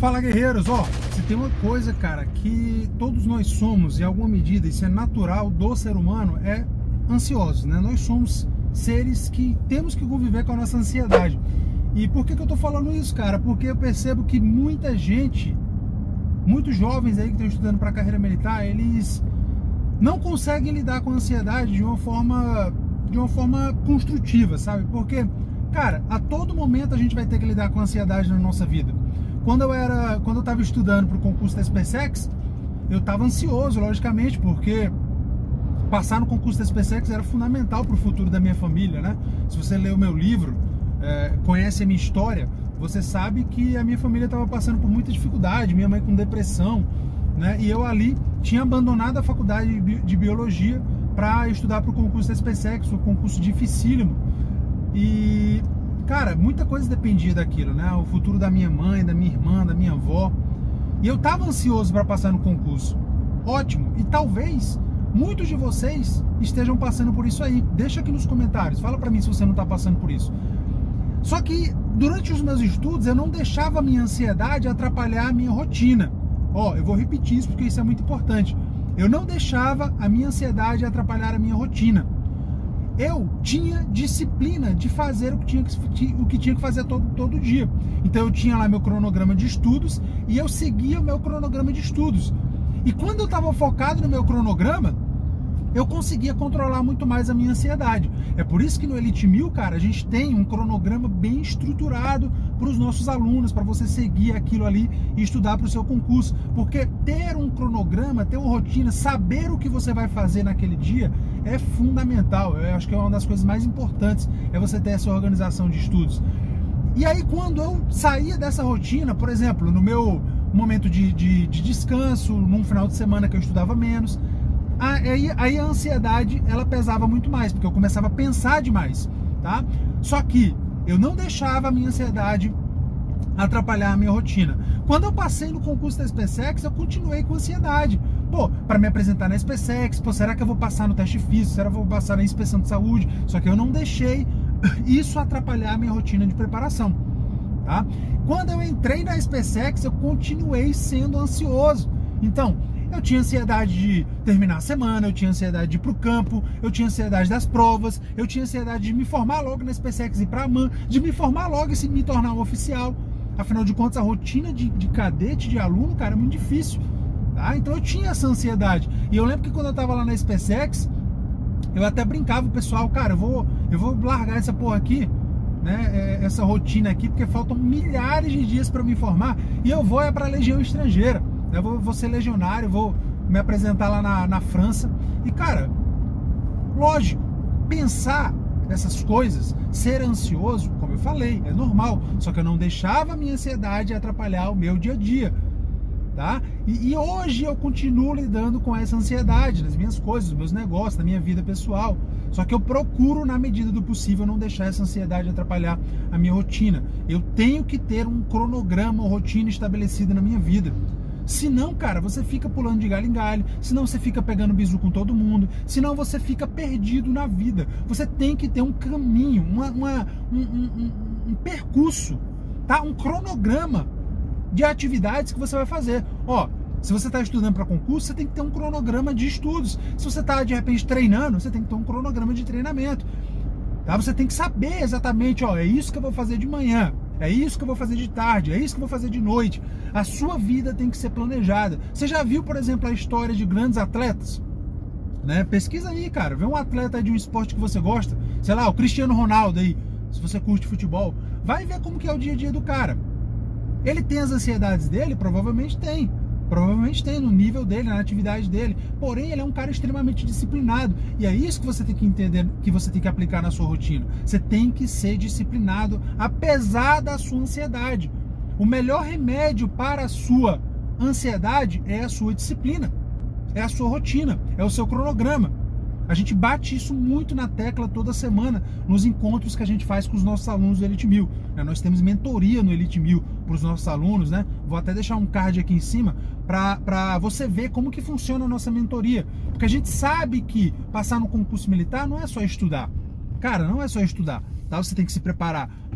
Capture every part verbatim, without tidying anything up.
Fala, guerreiros, ó, se tem uma coisa, cara, que todos nós somos, em alguma medida, isso é natural do ser humano, é ansiosos, né? Nós somos seres que temos que conviver com a nossa ansiedade. E por que que eu tô falando isso, cara? Porque eu percebo que muita gente, muitos jovens aí que estão estudando para a carreira militar, eles não conseguem lidar com a ansiedade de uma forma, de uma forma construtiva, sabe? Porque, cara, a todo momento a gente vai ter que lidar com a ansiedade na nossa vida. Quando eu era, quando eu estava estudando para o concurso da SpaceX, eu estava ansioso, logicamente, porque passar no concurso da SpaceX era fundamental para o futuro da minha família, né? Se você lê o meu livro, é, conhece a minha história, você sabe que a minha família estava passando por muita dificuldade, minha mãe com depressão, né? E eu ali tinha abandonado a faculdade de biologia para estudar para o concurso da SpaceX, um concurso dificílimo. E, cara, muita coisa dependia daquilo, né? O futuro da minha mãe, da minha irmã, da minha avó. E eu estava ansioso para passar no concurso. Ótimo. E talvez muitos de vocês estejam passando por isso aí. Deixa aqui nos comentários. Fala para mim se você não está passando por isso. Só que durante os meus estudos eu não deixava a minha ansiedade atrapalhar a minha rotina. Ó, eu vou repetir isso porque isso é muito importante. Eu não deixava a minha ansiedade atrapalhar a minha rotina. Eu tinha disciplina de fazer o que tinha que, o que, tinha que fazer todo, todo dia. Então eu tinha lá meu cronograma de estudos e eu seguia o meu cronograma de estudos. E quando eu estava focado no meu cronograma, eu conseguia controlar muito mais a minha ansiedade. É por isso que no Elite mil, cara, a gente tem um cronograma bem estruturado para os nossos alunos, para você seguir aquilo ali e estudar para o seu concurso. Porque ter um cronograma, ter uma rotina, saber o que você vai fazer naquele dia é fundamental. Eu acho que é uma das coisas mais importantes, é você ter essa organização de estudos. E aí quando eu saía dessa rotina, por exemplo, no meu momento de, de, de descanso, num final de semana que eu estudava menos, Aí, aí a ansiedade, ela pesava muito mais, porque eu começava a pensar demais, tá? Só que eu não deixava a minha ansiedade atrapalhar a minha rotina. Quando eu passei no concurso da SpaceX, eu continuei com ansiedade. Pô, para me apresentar na SpaceX, pô, será que eu vou passar no teste físico? Será que eu vou passar na inspeção de saúde? Só que eu não deixei isso atrapalhar a minha rotina de preparação, tá? Quando eu entrei na SpaceX, eu continuei sendo ansioso. Então, eu tinha ansiedade de terminar a semana, eu tinha ansiedade de ir para o campo, eu tinha ansiedade das provas, eu tinha ansiedade de me formar logo na SpaceX e ir para a AMAN, de me formar logo e me tornar um oficial. Afinal de contas, a rotina de, de cadete, de aluno, cara, é muito difícil, tá? Então eu tinha essa ansiedade. E eu lembro que quando eu estava lá na SpaceX, eu até brincava, o pessoal, cara, eu vou, eu vou largar essa porra aqui, né, essa rotina aqui, porque faltam milhares de dias para me formar e eu vou é para a Legião Estrangeira. Eu vou, vou ser legionário, vou me apresentar lá na, na França. E, cara, lógico, pensar essas coisas, ser ansioso, como eu falei, é normal. Só que eu não deixava a minha ansiedade atrapalhar o meu dia a dia, tá? E, e hoje eu continuo lidando com essa ansiedade nas minhas coisas, nos meus negócios, na minha vida pessoal. Só que eu procuro, na medida do possível, não deixar essa ansiedade atrapalhar a minha rotina. Eu tenho que ter um cronograma, uma rotina estabelecida na minha vida. Senão, cara, você fica pulando de galho em galho, senão você fica pegando bizu com todo mundo, senão você fica perdido na vida. Você tem que ter um caminho, uma, uma, um, um, um, um percurso, tá? Um cronograma de atividades que você vai fazer. Ó, se você está estudando para concurso, você tem que ter um cronograma de estudos. Se você está, de repente, treinando, você tem que ter um cronograma de treinamento. Tá? Você tem que saber exatamente, ó, é isso que eu vou fazer de manhã. É isso que eu vou fazer de tarde, é isso que eu vou fazer de noite. A sua vida tem que ser planejada. Você já viu, por exemplo, a história de grandes atletas? Né? Pesquisa aí, cara. Vê um atleta de um esporte que você gosta. Sei lá, o Cristiano Ronaldo aí. Se você curte futebol. Vai ver como que é o dia a dia do cara. Ele tem as ansiedades dele? Provavelmente tem. Provavelmente tem no nível dele, na atividade dele. Porém, ele é um cara extremamente disciplinado. E é isso que você tem que entender, que você tem que aplicar na sua rotina. Você tem que ser disciplinado, apesar da sua ansiedade. O melhor remédio para a sua ansiedade é a sua disciplina. É a sua rotina, é o seu cronograma. A gente bate isso muito na tecla toda semana nos encontros que a gente faz com os nossos alunos do Elite mil. Nós temos mentoria no Elite mil para os nossos alunos, né? Vou até deixar um card aqui em cima para você ver como que funciona a nossa mentoria. Porque a gente sabe que passar no concurso militar não é só estudar. Cara, não é só estudar. Tá? Você tem que se preparar para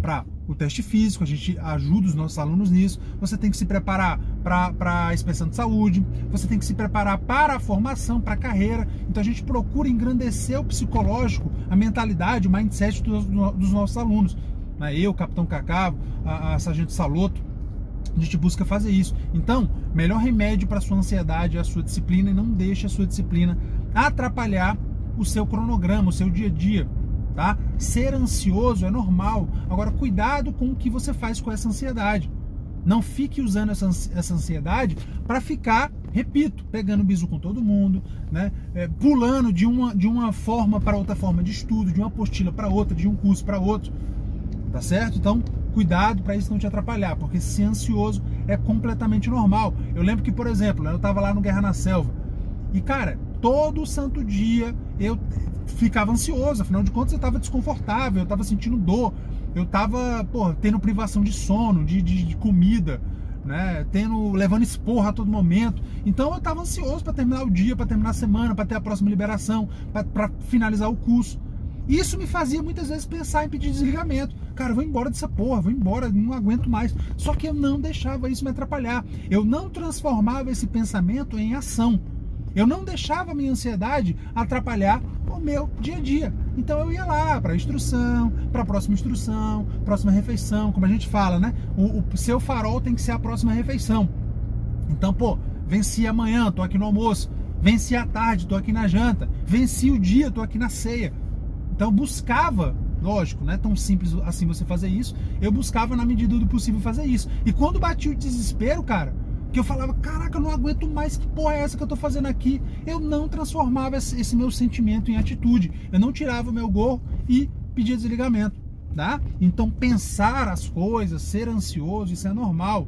o teste físico, a gente ajuda os nossos alunos nisso. Você tem que se preparar para a inspeção de saúde, você tem que se preparar para a formação, para a carreira. Então a gente procura engrandecer o psicológico, a mentalidade, o mindset dos, dos nossos alunos. Eu, Capitão Cacavo, a, a Sargento Saloto, a gente busca fazer isso. Então, melhor remédio para a sua ansiedade é a sua disciplina, e não deixe a sua disciplina atrapalhar o seu cronograma, o seu dia a dia. Tá? Ser ansioso é normal. Agora, cuidado com o que você faz com essa ansiedade. Não fique usando essa, essa ansiedade para ficar, repito, pegando bizu com todo mundo, né? É, pulando de uma, de uma forma para outra forma de estudo, de uma apostila para outra, de um curso para outro. Tá certo? Então, cuidado para isso não te atrapalhar, porque ser ansioso é completamente normal. Eu lembro que, por exemplo, eu estava lá no Guerra na Selva e, cara, todo santo dia eu ficava ansioso, afinal de contas eu estava desconfortável, eu estava sentindo dor, eu estava, pô, tendo privação de sono, de, de, de comida, né, tendo, levando esporra a todo momento. Então eu estava ansioso para terminar o dia, para terminar a semana, para ter a próxima liberação, para finalizar o curso. Isso me fazia muitas vezes pensar em pedir desligamento. Cara, eu vou embora dessa porra, vou embora, não aguento mais. Só que eu não deixava isso me atrapalhar. Eu não transformava esse pensamento em ação. Eu não deixava a minha ansiedade atrapalhar o meu dia a dia. Então eu ia lá para a instrução, para a próxima instrução, próxima refeição, como a gente fala, né? O, o seu farol tem que ser a próxima refeição. Então, pô, venci amanhã, tô aqui no almoço. Venci à tarde, tô aqui na janta. Venci o dia, tô aqui na ceia. Então eu buscava, lógico, não é tão simples assim você fazer isso. Eu buscava na medida do possível fazer isso. E quando batia o desespero, cara, que eu falava, caraca, eu não aguento mais, que porra é essa que eu tô fazendo aqui? Eu não transformava esse meu sentimento em atitude. Eu não tirava o meu gorro e pedia desligamento, tá? Então pensar as coisas, ser ansioso, isso é normal.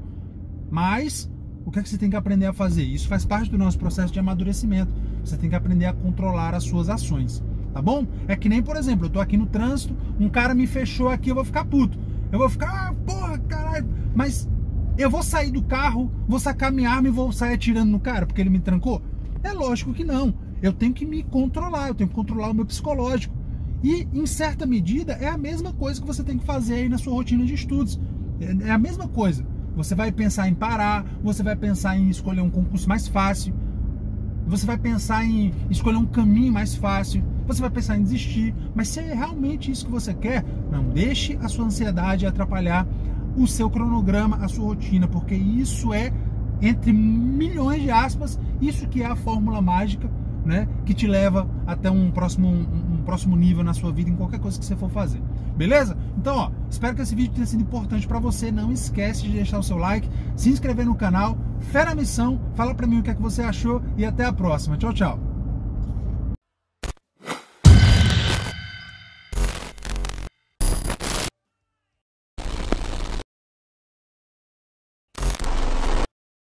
Mas o que é que você tem que aprender a fazer? Isso faz parte do nosso processo de amadurecimento. Você tem que aprender a controlar as suas ações, tá bom? É que nem, por exemplo, eu tô aqui no trânsito, um cara me fechou aqui, eu vou ficar puto. Eu vou ficar, ah, porra, caralho, mas eu vou sair do carro, vou sacar minha arma e vou sair atirando no cara porque ele me trancou? É lógico que não. Eu tenho que me controlar, eu tenho que controlar o meu psicológico. E, em certa medida, é a mesma coisa que você tem que fazer aí na sua rotina de estudos. É a mesma coisa. Você vai pensar em parar, você vai pensar em escolher um concurso mais fácil, você vai pensar em escolher um caminho mais fácil, você vai pensar em desistir. Mas se é realmente isso que você quer, não deixe a sua ansiedade atrapalhar o seu cronograma, a sua rotina, porque isso é, entre milhões de aspas, isso que é a fórmula mágica, né, que te leva até um próximo, um, um próximo nível na sua vida, em qualquer coisa que você for fazer. Beleza? Então, ó, espero que esse vídeo tenha sido importante para você. Não esquece de deixar o seu like, se inscrever no canal, fé na missão, fala para mim o que é que você achou e até a próxima. Tchau, tchau.